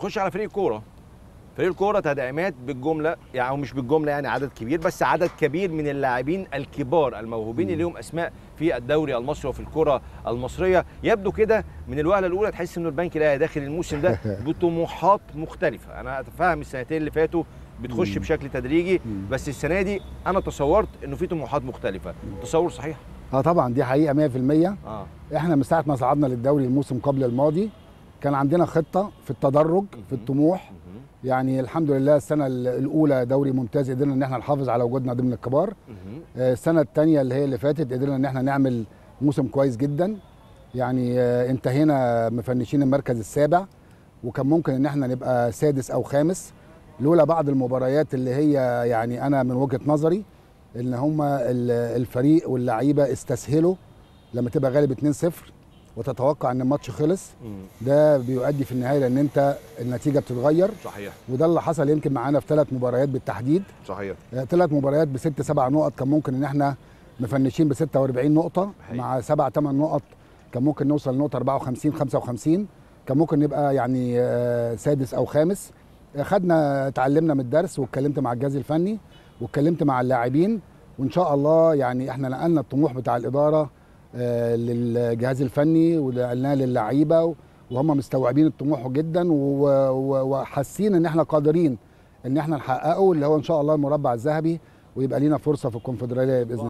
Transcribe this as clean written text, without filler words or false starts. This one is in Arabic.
نخش على فريق الكوره. فريق الكوره تدعيمات بالجمله، يعني مش بالجمله، يعني عدد كبير، بس عدد كبير من اللاعبين الكبار الموهوبين اللي لهم اسماء في الدوري المصري وفي الكره المصريه. يبدو كده من الوهله الاولى تحس انه البنك الاهلي داخل الموسم ده بطموحات مختلفه. انا اتفهم السنتين اللي فاتوا بتخش بشكل تدريجي، بس السنه دي انا تصورت انه في طموحات مختلفه. تصور صحيح؟ طبعا دي حقيقه 100%. احنا من ساعه ما صعدنا للدوري الموسم قبل الماضي كان عندنا خطه في التدرج في الطموح. يعني الحمد لله السنه الاولى دوري ممتاز قدرنا ان احنا نحافظ على وجودنا ضمن الكبار. السنه الثانيه اللي هي اللي فاتت قدرنا ان احنا نعمل موسم كويس جدا. يعني انتهينا مفنشين المركز السابع، وكان ممكن ان احنا نبقى سادس او خامس لولا بعض المباريات اللي هي يعني انا من وجهه نظري ان هم الفريق واللعيبه استسهلوا لما تبقى غالب 2-0 وتتوقع ان الماتش خلص. ده بيؤدي في النهايه لان انت النتيجه بتتغير. صحيح. وده اللي حصل يمكن معانا في 3 مباريات بالتحديد. صحيح. 3 مباريات ب6 7 نقط كان ممكن ان احنا مفنشين ب 46 نقطه. مع 7 8 نقط كان ممكن نوصل لنقطه 54 55. كان ممكن نبقى يعني سادس او خامس. اتعلمنا من الدرس، واتكلمت مع الجهاز الفني واتكلمت مع اللاعبين، وان شاء الله يعني احنا نقلنا الطموح بتاع الاداره للجهاز الفني ونقلناه للعيبه، وهم مستوعبين الطموح جدا وحاسين ان احنا قادرين ان احنا نحققه، اللي هو ان شاء الله المربع الذهبي، ويبقى لينا فرصه في الكونفدراليه باذن الله.